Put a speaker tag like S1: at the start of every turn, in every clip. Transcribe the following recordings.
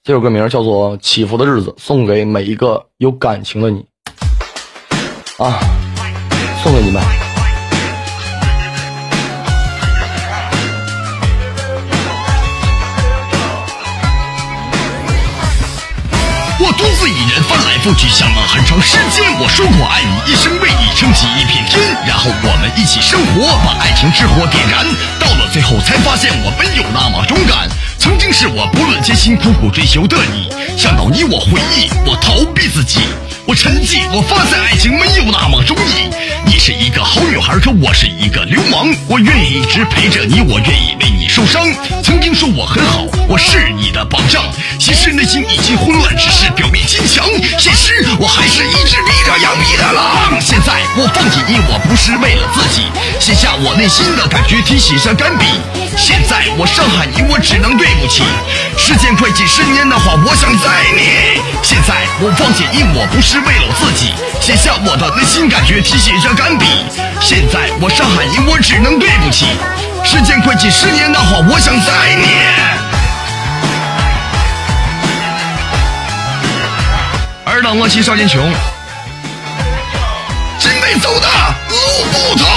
S1: 这首歌名叫做《起伏的日子》，送给每一个有感情的你啊，送给你们。
S2: 我独自一人翻来覆去想了很长时间，我说过爱你一生，为你撑起一片天，然后我们一起生活，把爱情之火点燃，到了最后才发现我没有那么勇敢。曾经是我不论艰辛苦苦追求的你，想到你我回忆，我逃避自己，我沉寂，我发现爱情没有那么容易。你是一个好女孩，可我是一个流氓，我愿意一直陪着你，我愿意为你受伤。曾经说我很好，我是你的榜样，其实内心已经混乱，只是表面坚强，现实我还是一只披着羊皮的狼。现在我放弃你，我不是为了自己，写下我内心的感觉，题写上干笔。现在我伤害你，我只能对不起。时间快几十年的话，我想载你。现在我放弃你，我不是为了自己，写下我的内心感觉，题写上干笔。现在我伤害你，我只能对不起。时间快几十年的话，我想载你。尔等我妻少年穷，今辈走的路不同。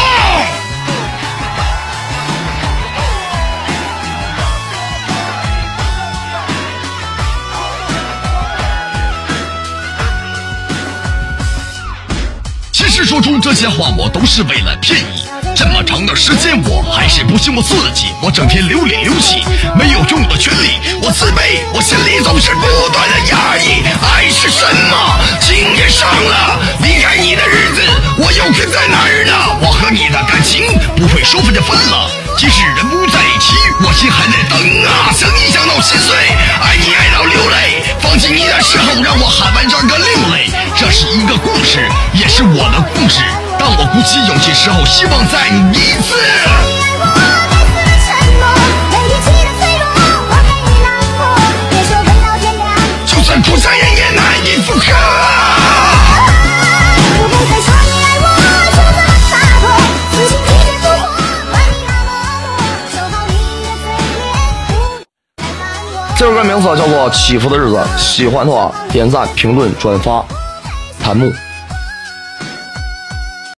S2: 其实说出这些话，我都是为了骗你。这么长的时间，我还是不信我自己，我整天流里流气，没有用的权利，我自卑，我心里总是不断的压抑。爱是什么？情也伤了，离开你的日子，我又可在哪儿呢？我和你的感情不会说分就分了，即使人不在一起，我心还在等啊。想你想到心碎，爱你爱到流泪，放弃你的时候，让我喊完这个另类。这是一个故事，也是我的故事。当我鼓起勇气时候，希望再你一次。就算苦夏炎也难以复刻。
S1: 这首歌名字叫做《起伏的日子》，喜欢的话点赞、评论、转发。弹幕。